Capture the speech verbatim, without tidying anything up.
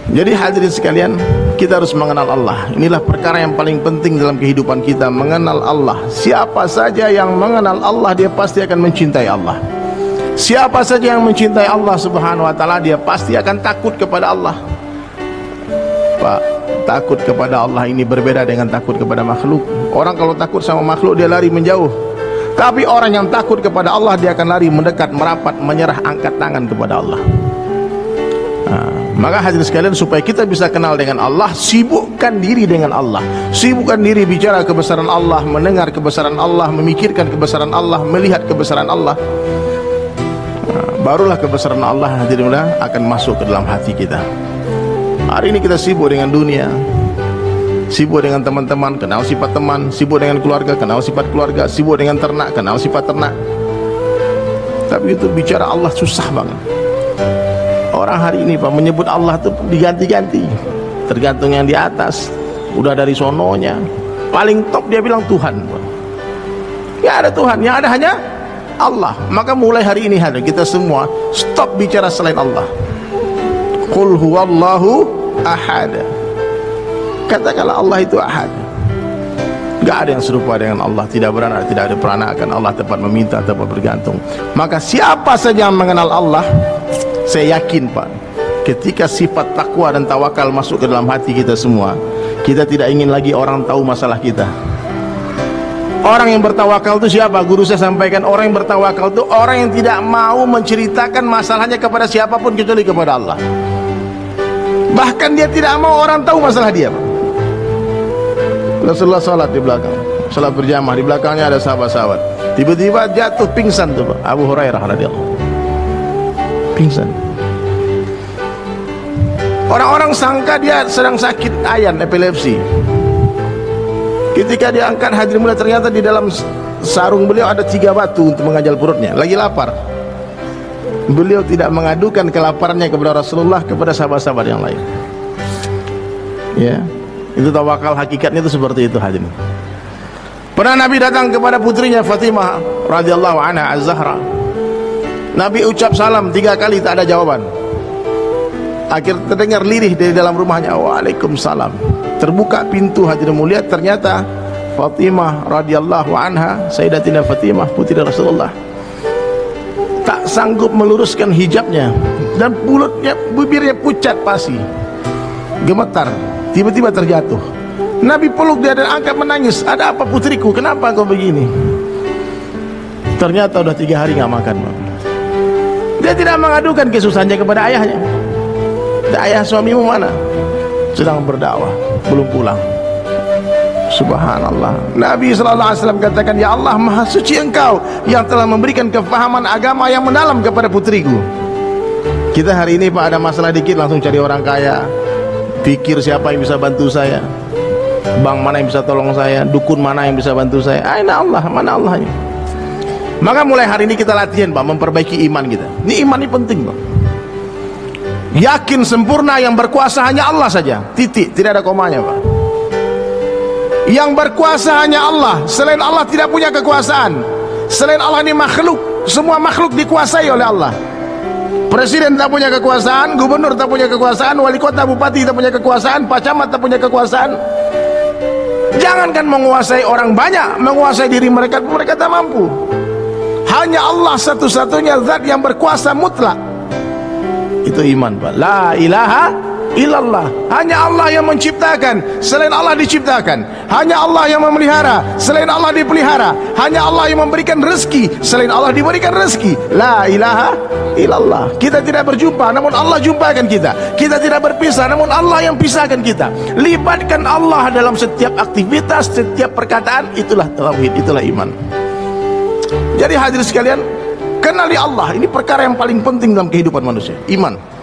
Jadi hadirin sekalian, kita harus mengenal Allah. Inilah perkara yang paling penting dalam kehidupan kita, mengenal Allah. Siapa saja yang mengenal Allah, dia pasti akan mencintai Allah. Siapa saja yang mencintai Allah subhanahu wa ta'ala, dia pasti akan takut kepada Allah. Pak, takut kepada Allah ini berbeda dengan takut kepada makhluk. Orang kalau takut sama makhluk, dia lari menjauh. Tapi orang yang takut kepada Allah, dia akan lari mendekat, merapat, menyerah, angkat tangan kepada Allah. Nah, maka hadirin sekalian, supaya kita bisa kenal dengan Allah, sibukkan diri dengan Allah. Sibukkan diri bicara kebesaran Allah, mendengar kebesaran Allah, memikirkan kebesaran Allah, melihat kebesaran Allah. Nah, barulah kebesaran Allah hadirin akan masuk ke dalam hati kita. Hari ini kita sibuk dengan dunia, sibuk dengan teman-teman, kenal sifat teman, sibuk dengan keluarga, kenal sifat keluarga, sibuk dengan ternak, kenal sifat ternak. Tapi itu bicara Allah susah banget. Orang hari ini Pak menyebut Allah itu diganti-ganti, tergantung yang di atas. Udah dari sononya, paling top dia bilang Tuhan. Ya ada Tuhan, yang ada hanya Allah. Maka mulai hari ini hari kita semua stop bicara selain Allah. Qul huwallahu ahad. Katakanlah Allah itu ahad. Gak ada yang serupa dengan Allah, tidak beranak, tidak ada peranakan. Allah tempat meminta, tempat bergantung. Maka siapa saja yang mengenal Allah, saya yakin Pak, ketika sifat takwa dan tawakal masuk ke dalam hati kita semua, kita tidak ingin lagi orang tahu masalah kita. Orang yang bertawakal itu siapa? Guru saya sampaikan, orang yang bertawakal itu orang yang tidak mau menceritakan masalahnya kepada siapapun kecuali kepada Allah. Bahkan dia tidak mau orang tahu masalah dia. Rasulullah salat di belakang, salat berjamaah, di belakangnya ada sahabat-sahabat. Tiba-tiba jatuh pingsan tuh Pak, Abu Hurairah radhiyallahu, pingsan. Orang-orang sangka dia sedang sakit ayan, epilepsi. Ketika dia angkat hadirin mulia, ternyata di dalam sarung beliau ada tiga batu untuk mengganjal perutnya. Lagi lapar. Beliau tidak mengadukan kelaparannya kepada Rasulullah, kepada sahabat-sahabat yang lain. Ya, itu tawakal hakikatnya itu seperti itu hadirin. Pernah Nabi datang kepada putrinya Fatimah radhiyallahu anha Az-Zahra. Nabi ucap salam tiga kali tak ada jawaban. Akhir terdengar lirih dari dalam rumahnya, Waalaikumsalam. Terbuka pintu hadirin mulia, ternyata Fatimah radhiyallahu anha, Sayyidatina Fatimah putri Rasulullah, tak sanggup meluruskan hijabnya dan mulutnya, bibirnya pucat pasi, gemetar, tiba-tiba terjatuh. Nabi peluk dia dan angkat menangis. Ada apa putriku? Kenapa kau begini? Ternyata udah tiga hari nggak makan. Dia tidak mengadukan kesusahannya kepada ayahnya. Ayah suamimu mana? Sedang berdakwah, belum pulang. Subhanallah. Nabi sallallahu alaihi wasallam katakan, ya Allah, maha suci engkau yang telah memberikan kefahaman agama yang mendalam kepada putriku. Kita hari ini Pak ada masalah dikit langsung cari orang kaya, pikir siapa yang bisa bantu saya, bank mana yang bisa tolong saya, dukun mana yang bisa bantu saya. Aina Allah, mana Allahnya? Maka mulai hari ini kita latihan Pak, memperbaiki iman kita. Ini iman ini penting Pak. Yakin sempurna yang berkuasa hanya Allah saja, titik, tidak ada komanya Pak. Yang berkuasa hanya Allah, selain Allah tidak punya kekuasaan. Selain Allah ini makhluk, semua makhluk dikuasai oleh Allah. Presiden tak punya kekuasaan, gubernur tak punya kekuasaan, wali kota, bupati tak punya kekuasaan, pak camat tak punya kekuasaan. Jangankan menguasai orang banyak, menguasai diri mereka, mereka tak mampu. Hanya Allah satu-satunya zat yang berkuasa mutlak. Itu iman Pak. La ilaha illallah. Hanya Allah yang menciptakan, selain Allah diciptakan. Hanya Allah yang memelihara, selain Allah dipelihara. Hanya Allah yang memberikan rezeki, selain Allah diberikan rezeki. La ilaha illallah. Kita tidak berjumpa, namun Allah jumpakan kita. Kita tidak berpisah, namun Allah yang pisahkan kita. Libatkan Allah dalam setiap aktivitas, setiap perkataan. Itulah tauhid, itulah iman. Jadi hadirin sekalian, kenali Allah, ini perkara yang paling penting dalam kehidupan manusia, iman.